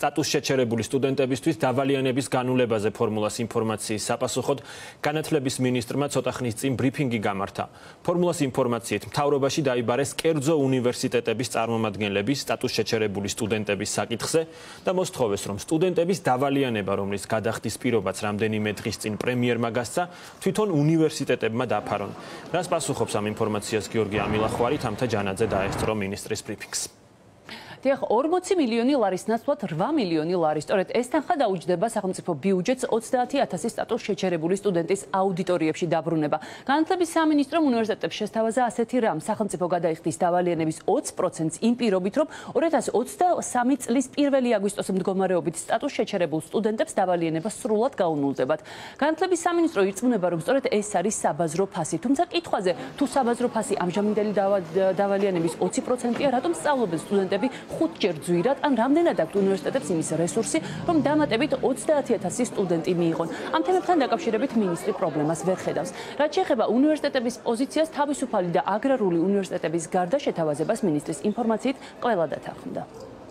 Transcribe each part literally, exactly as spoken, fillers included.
სტატუს შეჩერებული სტუდენტებისთვის დავალიანების განულებაზე ფორმულას ინფორმაციის საპასუხოდ განათლების მინისტრმა ცოტა ხნის წინ ბრიფინგი გამართა. ფორმულას ინფორმაციით მთავრობაში დაიბარეს კერძო უნივერსიტეტების წარმომადგენლების სტატუს შეჩერებული სტუდენტების საკითხზე და მოსთხოვეს, რომ სტუდენტების დავალიანება, რომლის გადახდის პირობაც რამდენიმე დღის წინ პრემიერმა გასცა, თვითონ უნივერსიტეტებმა დაფარონ. რას პასუხობს ამ ინფორმაციას გიორგი ამილახვარი, თამთა ჯანაძე დაესწრო მინისტრის ბრიფინგს. დიახ, ორმოცი მილიონი ლარის ნაცვლად რვა მილიონი ლარი. სწორედ ეს თანხა დაუჯდება სახელმწიფო ბიუჯეტს ოცდაათი ათასი სტატუს შეჩერებული სტუდენტის აუდიტორიებში დაბრუნება. განათლების სამინისტრომ უნივერსიტეტებს შესთავაზა ასეთი რამ: სახელმწიფო გადაიხდის დავალიანების ოცი პროცენტს იმ პირობით, რომ ორი ათას ოცდასამი წლის პირველი აგვისტოს მდგომარეობით სტატუს შეჩერებულ სტუდენტებს დავალიანება სრულად გაუნულდებათ. განათლების სამინისტრო ირწმუნება, რომ სწორედ ეს არის საბაზრო ფასი. თუმცა კითხვაზე, თუ საბაზრო ფასი ამჟამინდელი დავალიანების ოცი პროცენტია, რატომ სწავლობენ სტუდენტები ხუთჯერ ძვირად, ან რამდენად აქვს უნივერსიტეტებს იმის რესურსი, რომ დამატებით ოცდაათი ათასი სტუდენტი მიიღონ. ამ თემებთან დაკავშირებით მინისტრი პრობლემას ვერ ხედავს. რაც შეეხება უნივერსიტეტების პოზიციას, თავისუფალი და აგრარული უნივერსიტეტების გარდა შეთავაზებას მინისტრის ინფორმაციით ყველა დათანხმდა.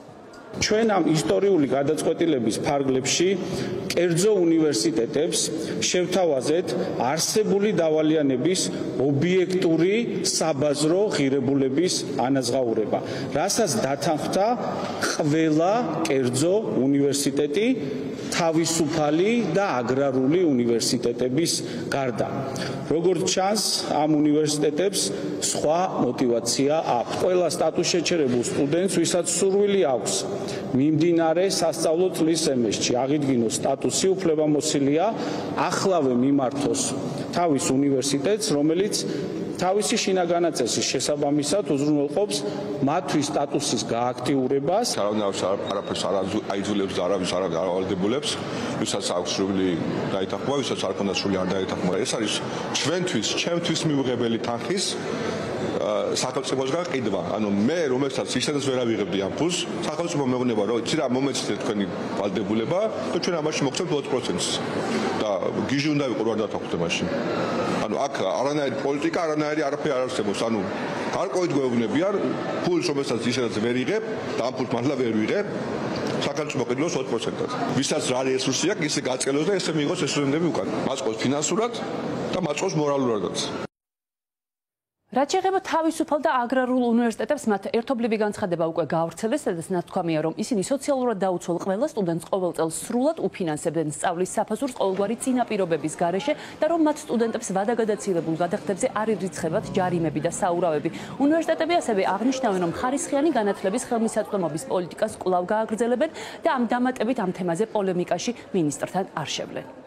ჩვენ ამ ისტორიული გადაწყვეტილების ფარგლებში კერძო უნივერსიტეტებს შევთავაზეთ არსებული დავალიანების ობიექტური საბაზრო ღირებულების ანაზღაურება, რასაც დათანხმდა ყველა კერძო უნივერსიტეტი თავისუფალი და აგრარული უნივერსიტეტების გარდა. როგორც ჩანს, ამ უნივერსიტეტებს სხვა мотиваცია აქვს. ყველა სტატუს შეჩერებულ სტუდენტს, ვისაც სურვილი აქვს მიმდინარე სასწავლო წლის სემესტრში აღიდგინოს სტატუსი, უფლებამოსილია ახლავე მიმართოს თავის უნივერსიტეტს, რომელიც თავისი შინაგანაწესის შესაბამისად უზრუნველყოფს მათთვის სტატუსის გააქტიურებას. არაფერს არ აიძულებს და არავის არ ავალდებულებს, ვისაც აქვს სრული დაეთანხმა, ვისაც არ ქონდა სრული არ დაეთანხმა. ეს არის ჩვენთვის, ჩემთვის მიუღებელი თანხის სახელმწიფოსგან ყიდვა. ანუ მე რომელსაც ისედაც ვერ ავიღებდი ამ ფულს, სახელმწიფო მეუბნება, რომ იცი რა მომეცდეთ თქვენი ვალდებულება და ჩვენ ამაში მოგცემთ ოცი პროცენტს. და გიჟი უნდა ვიყო რა დათანხმდე მაშინ. ანუ აქ არანაირი პოლიტიკა, არანაირი არაფერი არ არსებობს. ანუ გარკვევით გვეუბნებიან ფულს რომელსაც ისედაც ვერ იღებ და ამ ფულს მართლა ვერ ვიღებ. სახელმწიფო ყიდულობს ოცი პროცენტად. ვისაც რა რესურსი აქვს, ისე გაწყელოს და ესე მიიღოს ეს სტუდენტები უკან. მაწყობს ფინანსურად და მაწყობს მორალურადაც. რაც შეეხება თავისუფალ და აგრარულ უნივერსიტეტებს, მათ ერთობლივი განცხადება უკვე გაავრცელეს, სადაც ნათქვამია, რომ ისინი სოციალურად დაუცველ ყველა სტუდენტს ყოველ წელს სრულად უფინანსებდნენ სწავლის საფასურს ყოველგვარი წინაპირობების გარეშე და რომ მათ სტუდენტებს ვადაგადაცილებულ გადახდებზე არ ირიცხებათ ჯარიმები და საურავები. უნივერსიტეტები ასევე აღნიშნავენ, რომ ხარისხიანი განათლების ხელმისაწვდომობის პოლიტიკას კვლავ გააგრძელებენ და ამ დამატებით ამ თემაზე პოლემიკაში მინისტრთან არ შევლენ.